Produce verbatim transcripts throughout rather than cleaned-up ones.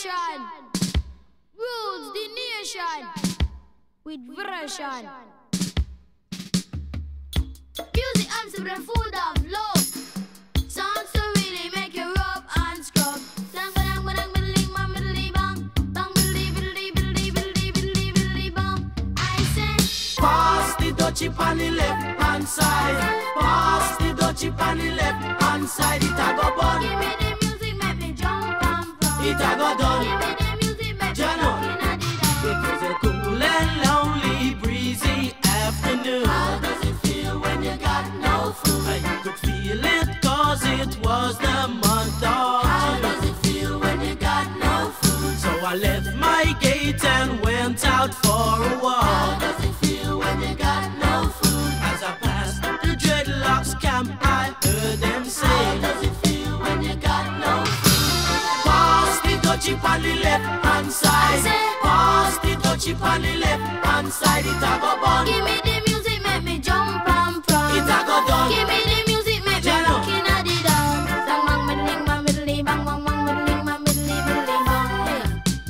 station rules the nation with version. Music answer the food of love. Songs to really make you rub and scrub. Bang bang bang bang bang bang bang bang bang bang bang. I say, pass the Dutchie on the left hand side. Pass the Dutchie on the left hand side. It a go bun. Give me the music, make me jump and pump. It a go done. Give me the music, make me looking at it. It was a cool and lonely, breezy afternoon. How does it feel when you got no food? I could feel it cause it was the month of How June. does it feel when you got no food? So I left my gate and went out for a How walk. does it feel when you got no food? As I passed the dreadlocks camp, I heard them How say, does it feel when you got no food? pass the Dutchie on the left hand side. Pass the Dutchie on the left hand side. It a go bun. Give me the music, make me jump and prance. It a go done. Give me the music, make me Jano. looking at it down. Bang bang middling bang middling bang bang bang middling bang middling middling bang.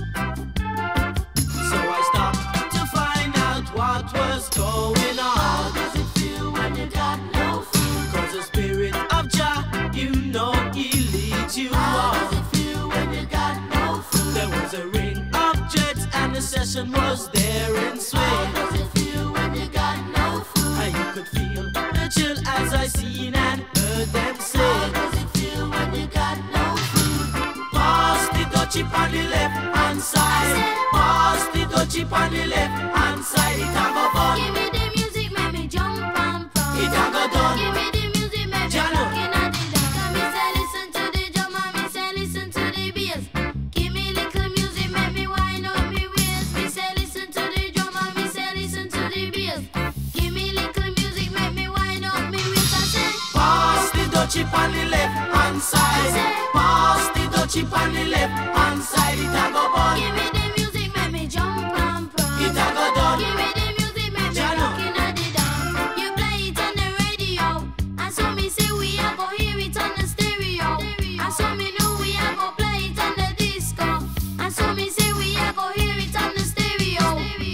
So I stopped to find out what was going How on. does it feel when you got no food? Cause the spirit of Jah, you know he leads you How does on. it feel when you got no food? There was a ring of jets and the session was there in How swing. does it feel when you got no food? And you could feel the chill as I seen and heard them How say, does it feel when you got no food? pass the Dutchie on the left hand side. Pass the Dutchie on the left hand side. It a go bun. Give me the music, make me jump and prance. It a go done. Give me the music, make me Jano. looking at it down. Come me say listen to the drum and me say listen to the bass. Give me little music, make me wind up me waist. Me say listen to the drum and me say listen to the bass. Give me little music, make me wind up me waist. I say, Pass the Dutchie on the left hand side. Pass the Dutchie on the left hand side. It a go bun. give me the music, make me jump and prance. It a go done. Give me the music, make me Jano. looking at it down. You play it on the radio, and so me say we a go hear it on the stereo. And so me know we a go play it on the disco. And so me say we a go hear it on the stereo.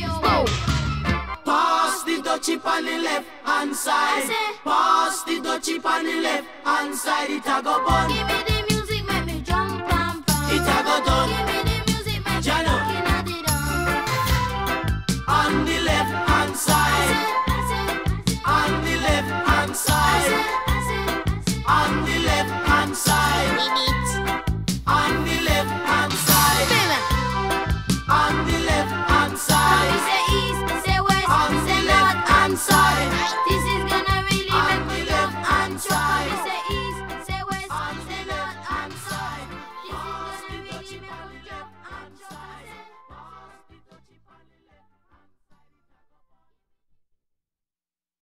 Pass the Dutchie on the left hand side. I say, Pass the Dutchie on the left hand side. It a go bun. give me